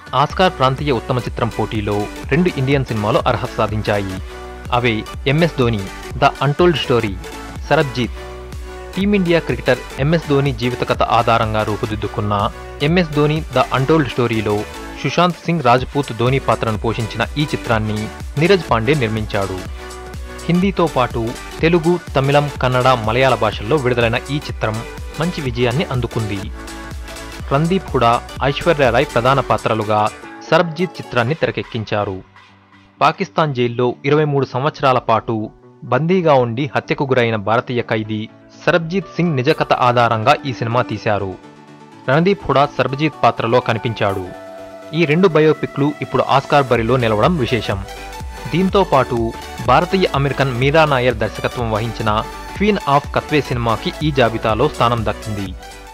Oscar ప్రాంతీయ ఉత్తమ చిత్రం పోటీలో 2 ఇండియన్ సినిమాలు అర్హత సాధించాయి. అవే MS Dhoni the untold story, Sarabjit. Team India cricketer MS Dhoni జీవిత కథ ఆధారంగా రూపుదిద్దుకున్న ఎంఎస్ ధోని ద అన్టోల్డ్ స్టోరీలో సుశాంత్ సింగ్ రాజ్పూత్ ధోని పాత్రను పోషించిన ఈ చిత్రాన్ని నీరజ్ పాండే నిర్మించాడు. హిందీతో పాటు తెలుగు, తమిళం, కన్నడ, మలయాళ భాషల్లో విడుదలైన ఈ చిత్రం మంచి విజయాన్ని అందుకుంది. రణదీప్ హుడా, ఐశ్వర్యరాయ్ ప్రధాన పాత్రలుగా సరబ్జీత్ చిత్రాన్ని తెరకెక్కించారు. పాకిస్తాన్ జైల్లో 23 సంవత్సరాల పాటు బందీగా ఉండి హత్యకు గురైన భారతీయ ఖైదీ సరబ్జీత్ సింగ్ నిజ కథ ఆధారంగా ఈ సినిమా తీశారు. రణదీప్ హుడా సరబ్జీత్ పాత్రలో కనిపించాడు. ఈ 2 బయోపిక్లు ఇప్పుడు ఆస్కార్ బరిలో నిలవడం విశేషం. దీంతో పాటు భారతీయ అమెరికన్ మీరా నాయర్ దర్శకత్వం వహించిన క్వీన్ ఆఫ్ కత్వే సినిమాకి ఈ జాబితాలో స్థానం దక్కింది.